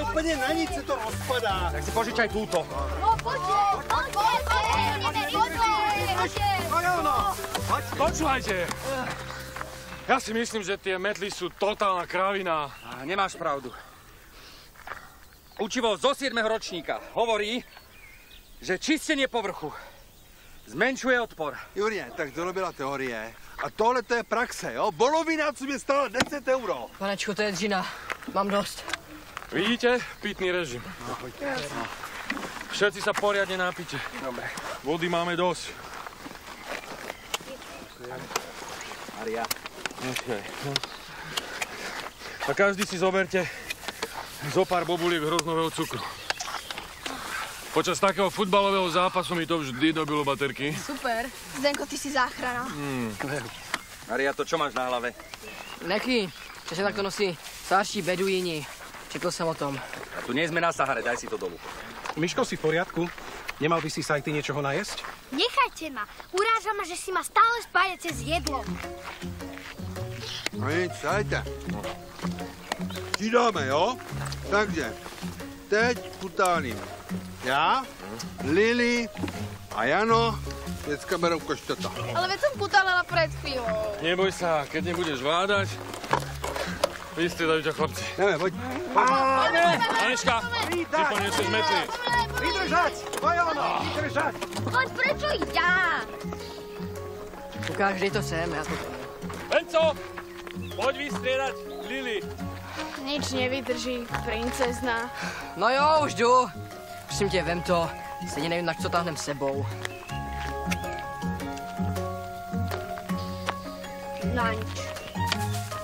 úplně na nic se to rozpadá. Tak si požičaj túto. No, Počúvajte. Ja si myslím, že tie metly sú totálna kravina. Nemáš pravdu. Učivo zo 7. ročníka hovorí, že čistenie povrchu zmenšuje odpor. Jurně, tak tohle byla teorie. A tohle to je praxe, jo? Bolovina, co mě stala 10 euro. Panečko, to je dřina. Mám dost. Vidíte? Pitný režim. Všetci sa poriadne napíte. Dobre. Vody máme dosť. Maria. Okay. A každý si zoberte zo pár bobuliek hroznového cukru. Počas takého futbalového zápasu mi to vždy dobilo baterky. Super. Zdenko, ty si záchrana. Maria, to čo máš na hlave? Neky, že sa takto nosí starší beduíni. Četl som o tom. A tu nie sme na Sahare, daj si to dolu. Miško, si v poriadku? Nemal by si sa aj ty niečoho najesť? Nechajte ma. Uráža ma, že si ma stále spája cez jedlo. No nic, dajte. Přidáme, jo? Takže, teď putálím. Já, Lili a Jano dneska berou koštota. Ale veď som putálela pred chvíľou. Neboj sa, keď nebudeš vládať, vystriedajú ťa chlapci. Jdeme, pojď. Aneška, ty poniesieš metly. Vydržať! Vojano, vydržať! Poď, prečo ja? Ukáž, kde to sem, ja to... Venco, poď vystriedať Lili. Nič nevydrží, princezna. No jo, už jdu. Prosím tě, vem to. Stejně nevím, na co táhnem sebou. Na nič.